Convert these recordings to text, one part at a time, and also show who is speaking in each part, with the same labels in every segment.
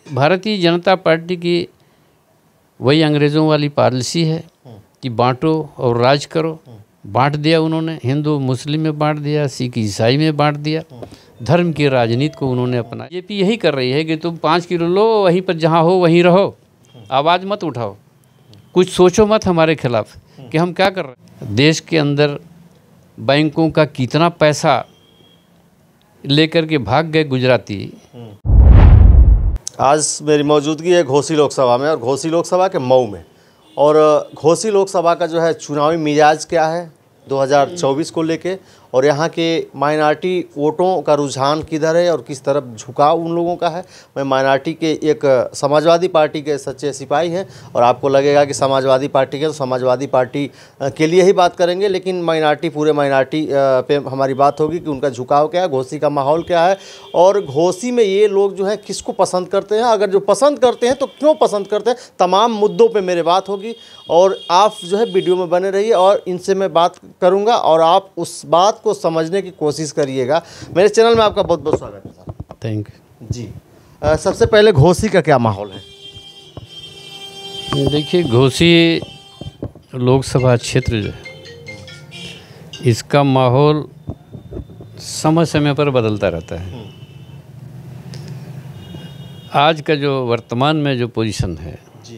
Speaker 1: Bharatiya Janata party की वही अंग्रेज़ों वाली पॉलिसी है कि बांटो और राज करो। बांट दिया उन्होंने, हिंदू मुस्लिम में बांट दिया, सिख ईसाई में बांट दिया। धर्म की राजनीति को उन्होंने अपना। बीजेपी यही कर रही है कि तुम 5 किलो लो, वहीं पर जहाँ हो वहीं रहो, आवाज़ मत उठाओ, कुछ सोचो मत हमारे खिलाफ कि हम क्या कर रहे हैं। देश के अंदर बैंकों का कितना पैसा लेकर के भाग गए गुजराती।
Speaker 2: आज मेरी मौजूदगी है घोसी लोकसभा में, और घोसी लोकसभा के मऊ में। और घोसी लोकसभा का जो है चुनावी मिजाज क्या है 2024 को लेके, और यहाँ के माइनॉरिटी वोटों का रुझान किधर है और किस तरफ झुकाव उन लोगों का है। मैं माइनॉरिटी के एक समाजवादी पार्टी के सच्चे सिपाही हैं, और आपको लगेगा कि समाजवादी पार्टी के, तो समाजवादी पार्टी के लिए ही बात करेंगे, लेकिन माइनॉरिटी, पूरे माइनॉरिटी पे हमारी बात होगी कि उनका झुकाव क्या है, घोसी का माहौल क्या है, और घोसी में ये लोग जो है किसको पसंद करते हैं, अगर जो पसंद करते हैं तो क्यों पसंद करते हैं। तमाम मुद्दों पर मेरे बात होगी, और आप जो है वीडियो में बने रहिए, और इनसे मैं बात करूँगा और आप उस बात को समझने की कोशिश करिएगा। मेरे चैनल में आपका बहुत बहुत स्वागत है साहब।
Speaker 1: थैंक
Speaker 2: यू जी। सबसे पहले घोसी का क्या माहौल है?
Speaker 1: देखिए, घोसी लोकसभा क्षेत्र जो है, इसका माहौल समय समय पर बदलता रहता है। आज का जो वर्तमान में जो पोजीशन है जी,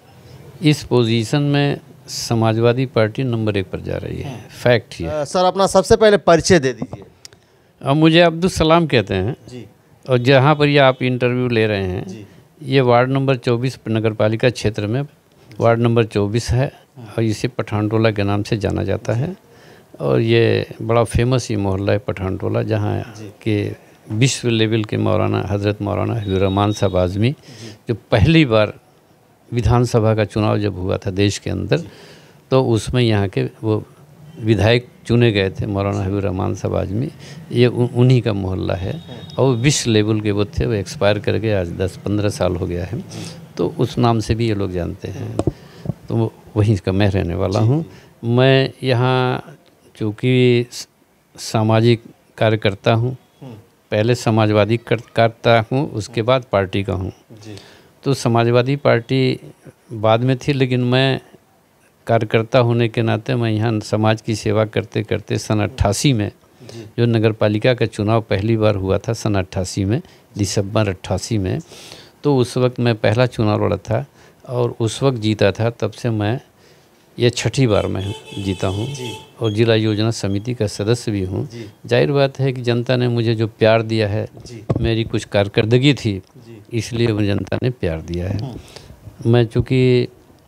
Speaker 1: इस पोजीशन में समाजवादी पार्टी नंबर 1 पर जा रही है। फैक्ट है।
Speaker 2: सर, अपना सबसे पहले परिचय दे दीजिए।
Speaker 1: अब मुझे अब्दुल सलाम कहते हैं जी, और जहाँ पर ये आप इंटरव्यू ले रहे हैं जी, ये वार्ड नंबर 24 नगर पालिका क्षेत्र में वार्ड नंबर 24 है, और इसे पठानटोला के नाम से जाना जाता है। और ये बड़ा फेमस ही मोहल्ला है पठानटोला, जहाँ के विश्व लेवल के मौलाना हज़रत मौलाना हबीबुर रहमान साहब आज़मी, जो पहली बार विधानसभा का चुनाव जब हुआ था देश के अंदर, तो उसमें यहाँ के वो विधायक चुने गए थे, मौलाना हबीबुर रहमान साहब आज़मी। ये उन्हीं का मोहल्ला है, और विश्व लेवल के वो थे। वो एक्सपायर कर गए, आज 10-15 साल हो गया है, तो उस नाम से भी ये लोग जानते हैं। तो वहीं का मैं रहने वाला हूँ। मैं यहाँ चूँकि सामाजिक कार्यकर्ता हूँ, पहले समाजवादी करता हूँ, उसके बाद पार्टी का हूँ। तो समाजवादी पार्टी बाद में थी, लेकिन मैं कार्यकर्ता होने के नाते मैं यहाँ समाज की सेवा करते करते सन 88 में, जो नगर पालिका का चुनाव पहली बार हुआ था सन 88 में, दिसंबर 88 में, तो उस वक्त मैं पहला चुनाव लड़ा था और उस वक्त जीता था। तब से मैं ये 6ठी बार मैं जीता हूँ, और जिला योजना समिति का सदस्य भी हूँ। जाहिर बात है कि जनता ने मुझे जो प्यार दिया है, मेरी कुछ कारकर्दगी थी, इसलिए जनता ने प्यार दिया है। मैं चूँकि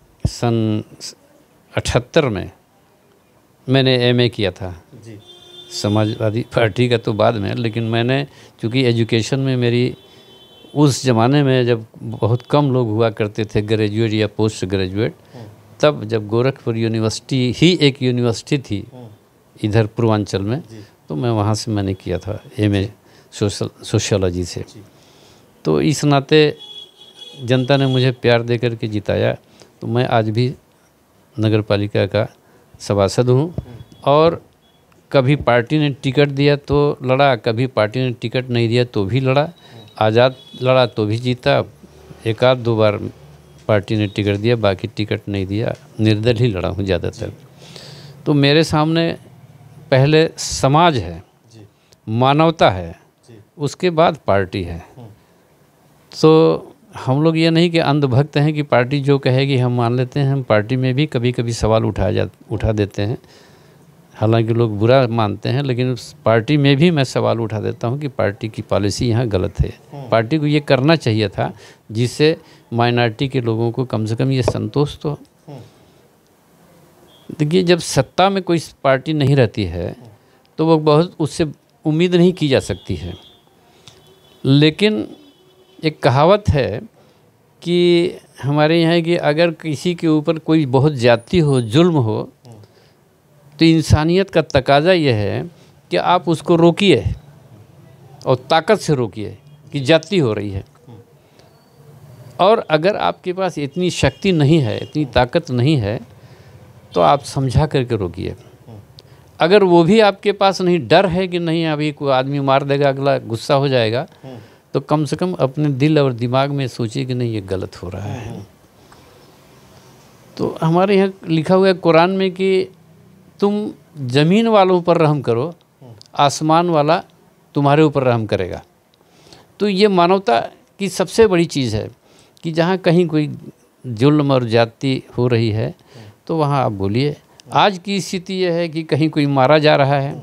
Speaker 1: सन 78 में मैंने एमए किया था समाजवादी पार्टी का, तो बाद में, लेकिन मैंने चूँकि एजुकेशन में मेरी उस ज़माने में जब बहुत कम लोग हुआ करते थे ग्रेजुएट या पोस्ट ग्रेजुएट, तब जब गोरखपुर यूनिवर्सिटी ही एक यूनिवर्सिटी थी इधर पूर्वांचल में, तो मैं वहाँ से मैंने किया था एमए सोशियोलॉजी से। तो इस नाते जनता ने मुझे प्यार दे करके जिताया, तो मैं आज भी नगर पालिका का सभासद हूँ। और कभी पार्टी ने टिकट दिया तो लड़ा, कभी पार्टी ने टिकट नहीं दिया तो भी लड़ा, आज़ाद लड़ा तो भी जीता। एक आध 2 बार पार्टी ने टिकट दिया, बाकी टिकट नहीं दिया, निर्दल ही लड़ा हूँ ज़्यादातर। तो मेरे सामने पहले समाज है, मानवता है, उसके बाद पार्टी है। तो हम लोग ये नहीं कि अंधभक्त हैं कि पार्टी जो कहेगी हम मान लेते हैं। हम पार्टी में भी कभी कभी सवाल उठा देते हैं, हालांकि लोग बुरा मानते हैं, लेकिन उस पार्टी में भी मैं सवाल उठा देता हूं कि पार्टी की पॉलिसी यहाँ गलत है। पार्टी को ये करना चाहिए था जिससे माइनॉरिटी के लोगों को कम से कम ये संतोष तो। देखिए, जब सत्ता में कोई पार्टी नहीं रहती है तो वो बहुत उससे उम्मीद नहीं की जा सकती है। लेकिन एक कहावत है कि हमारे यहाँ कि अगर किसी के ऊपर कोई बहुत ज़्यादती हो, जुल्म हो, तो इंसानियत का तकाजा यह है कि आप उसको रोकिए और ताकत से रोकिए कि ज़्यादती हो रही है। और अगर आपके पास इतनी शक्ति नहीं है, इतनी ताकत नहीं है, तो आप समझा करके रोकिए। अगर वो भी आपके पास नहीं, डर है कि नहीं अभी कोई आदमी मार देगा, अगला गुस्सा हो जाएगा, तो कम से कम अपने दिल और दिमाग में सोचिए कि नहीं ये गलत हो रहा है। तो हमारे यहाँ लिखा हुआ है कुरान में कि तुम ज़मीन वालों पर रहम करो, आसमान वाला तुम्हारे ऊपर रहम करेगा। तो ये मानवता की सबसे बड़ी चीज़ है कि जहाँ कहीं कोई जुल्म और ज्यादती हो रही है तो वहाँ आप बोलिए। आज की स्थिति यह है कि कहीं कोई मारा जा रहा है,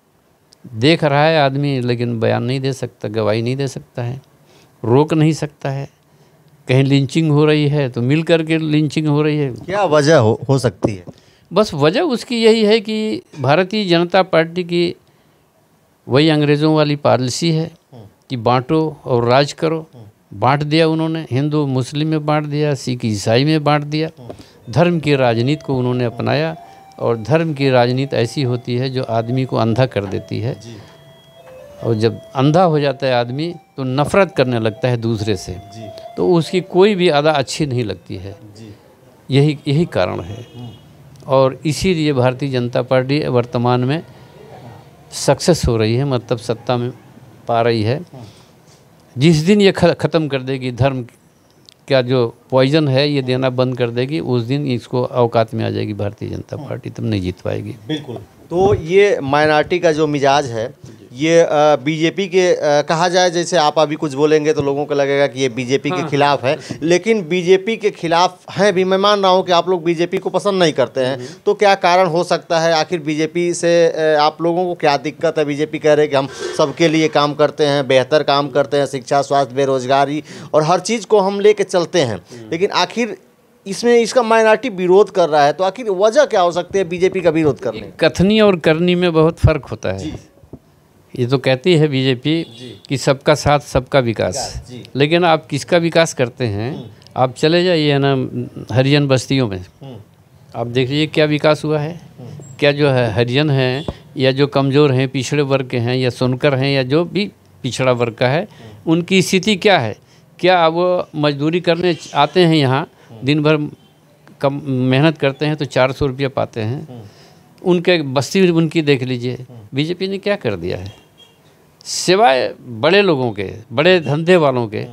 Speaker 1: देख रहा है आदमी, लेकिन बयान नहीं दे सकता, गवाही नहीं दे सकता है, रोक नहीं सकता है। कहीं लिंचिंग हो रही है तो मिल करके लिंचिंग हो रही है।
Speaker 2: क्या वजह हो सकती है?
Speaker 1: बस वजह उसकी यही है कि भारतीय जनता पार्टी की वही अंग्रेज़ों वाली पॉलिसी है कि बांटो और राज करो। बांट दिया उन्होंने, हिंदू मुस्लिम में बांट दिया, सिख ईसाई में बांट दिया। धर्म की राजनीति को उन्होंने अपनाया और धर्म की राजनीति ऐसी होती है जो आदमी को अंधा कर देती है। और जब अंधा हो जाता है आदमी तो नफ़रत करने लगता है दूसरे से, तो उसकी कोई भी अदा अच्छी नहीं लगती है। यही कारण है। और इसीलिए भारतीय जनता पार्टी वर्तमान में सक्सेस हो रही है, मतलब सत्ता में पा रही है। जिस दिन ये ख़त्म कर देगी, धर्म का जो पॉइजन है ये देना बंद कर देगी, उस दिन इसको औकात में आ जाएगी भारतीय जनता पार्टी, तब नहीं जीत पाएगी।
Speaker 2: बिल्कुल। तो ये माइनॉरिटी का जो मिजाज है ये बीजेपी के कहा जाए, जैसे आप अभी कुछ बोलेंगे तो लोगों को लगेगा कि ये बीजेपी के खिलाफ है, लेकिन बीजेपी के खिलाफ हैं भी। मैं मान रहा हूँ कि आप लोग बीजेपी को पसंद नहीं करते हैं, तो क्या कारण हो सकता है? आखिर बीजेपी से आप लोगों को क्या दिक्कत है? बीजेपी कह रहे हैं कि हम सबके लिए काम करते हैं, बेहतर काम करते हैं, शिक्षा, स्वास्थ्य, बेरोजगारी और हर चीज़ को हम लेके चलते हैं, लेकिन आखिर इसमें इसका माइनॉरिटी विरोध कर रहा है। तो आखिर वजह क्या हो सकती है बीजेपी का विरोध करने?
Speaker 1: कथनी और करनी में बहुत फ़र्क होता है। ये तो कहती है बीजेपी कि सबका साथ सबका विकास, लेकिन आप किसका विकास करते हैं? आप चले जाइए ना हरिजन बस्तियों में, आप देख लीजिए क्या विकास हुआ है। क्या जो है हरिजन हैं या जो कमज़ोर हैं, पिछड़े वर्ग के हैं या सुनकर हैं या जो भी पिछड़ा वर्ग का है, उनकी स्थिति क्या है? क्या वो मजदूरी करने आते हैं यहाँ, दिन भर कम मेहनत करते हैं तो 400 रुपया पाते हैं? उनके बस्ती उनकी देख लीजिए, बीजेपी ने क्या कर दिया है सिवाय बड़े लोगों के, बड़े धंधे वालों के।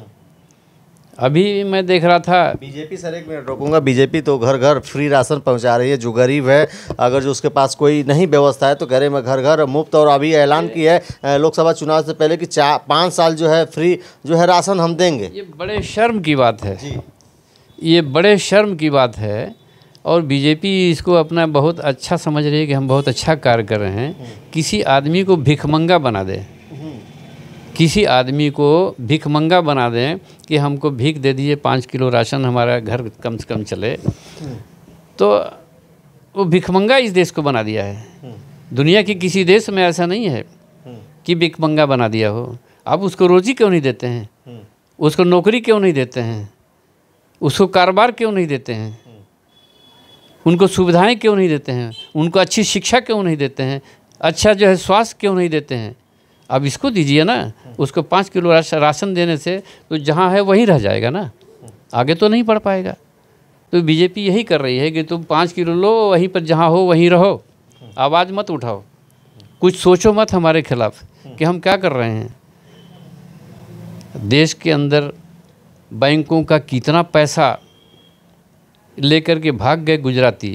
Speaker 1: अभी मैं देख रहा था
Speaker 2: बीजेपी, सर एक मिनट रोकूंगा, बीजेपी तो घर घर फ्री राशन पहुंचा रही है। जो गरीब है, अगर जो उसके पास कोई नहीं व्यवस्था है तो कह रहे मैं घर घर मुफ्त। और अभी ऐलान किया है लोकसभा चुनाव से पहले कि 5 साल जो है फ्री जो है राशन हम देंगे।
Speaker 1: ये बड़े शर्म की बात है जी। ये बड़े शर्म की बात है। और बीजेपी इसको अपना बहुत अच्छा समझ रही है कि हम बहुत अच्छा कार्य कर रहे हैं। किसी आदमी को भिखमंगा बना दें, किसी आदमी को भिखमंगा बना दें कि हमको भीख दे दीजिए, 5 किलो राशन हमारा घर कम से कम चले, तो वो भिखमंगा इस देश को बना दिया है। दुनिया के किसी देश में ऐसा नहीं है कि भिखमंगा बना दिया हो। आप उसको रोजी क्यों नहीं देते हैं? उसको नौकरी क्यों नहीं देते हैं? उसको कारोबार क्यों नहीं देते हैं? उनको सुविधाएं क्यों नहीं देते हैं? उनको अच्छी शिक्षा क्यों नहीं देते हैं? अच्छा जो है स्वास्थ्य क्यों नहीं देते हैं? अब इसको दीजिए ना। उसको 5 किलो राशन देने से तो जहाँ है वहीं रह जाएगा ना, आगे तो नहीं बढ़ पाएगा। तो बीजेपी यही कर रही है कि तुम 5 किलो लो, वहीं पर जहाँ हो वहीं रहो, आवाज़ मत उठाओ, कुछ सोचो मत हमारे खिलाफ कि हम क्या कर रहे हैं। देश के अंदर बैंकों का कितना पैसा लेकर के भाग गए गुजराती,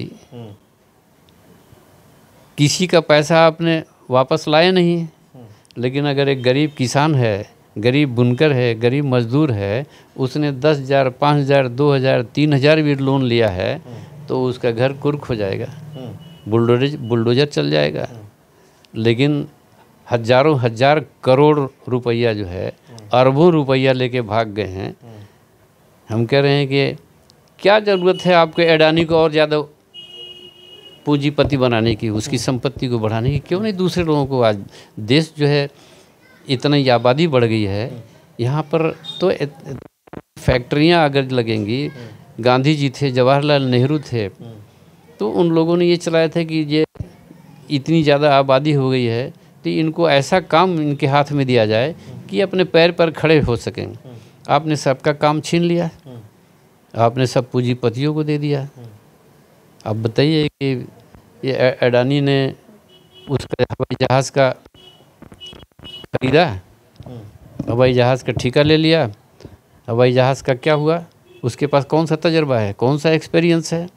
Speaker 1: किसी का पैसा आपने वापस लाए नहीं। लेकिन अगर एक गरीब किसान है, गरीब बुनकर है, गरीब मजदूर है, उसने 10,000, 5,000, 2,000, 3,000 भी लोन लिया है तो उसका घर कुर्क हो जाएगा, बुलडोजर चल जाएगा। लेकिन हजारों हजार करोड़ रुपया जो है, अरबों रुपया लेके भाग गए हैं। हम कह रहे हैं कि क्या ज़रूरत है आपके अडानी को और ज़्यादा पूंजीपति बनाने की, उसकी संपत्ति को बढ़ाने की? क्यों नहीं दूसरे लोगों को? आज देश जो है इतनी आबादी बढ़ गई है, यहाँ पर तो फैक्ट्रियाँ अगर लगेंगी, गांधी जी थे, जवाहरलाल नेहरू थे, तो उन लोगों ने ये चलाया था कि ये इतनी ज़्यादा आबादी हो गई है तो इनको ऐसा काम इनके हाथ में दिया जाए कि अपने पैर पर खड़े हो सकें। आपने सबका काम छीन लिया, आपने सब पूंजीपतियों को दे दिया। अब बताइए कि ये अडानी ने उसका हवाई जहाज़ का खरीदा, हवाई जहाज़ का ठेका ले लिया। हवाई जहाज़ का क्या हुआ, उसके पास कौन सा तजर्बा है, कौन सा एक्सपीरियंस है।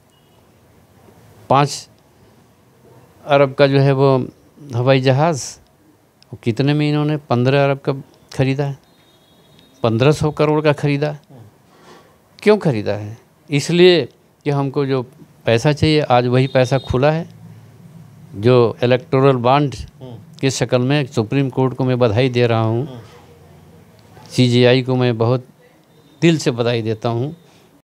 Speaker 1: 5 अरब का जो है वो हवाई जहाज़, कितने में इन्होंने 15 अरब का ख़रीदा है, 1500 करोड़ का ख़रीदा। क्यों ख़रीदा है? इसलिए कि हमको जो पैसा चाहिए, आज वही पैसा खुला है, जो इलेक्टोरल बॉन्ड की शक्ल में सुप्रीम कोर्ट को मैं बधाई दे रहा हूँ, CGI को मैं बहुत दिल से बधाई देता हूँ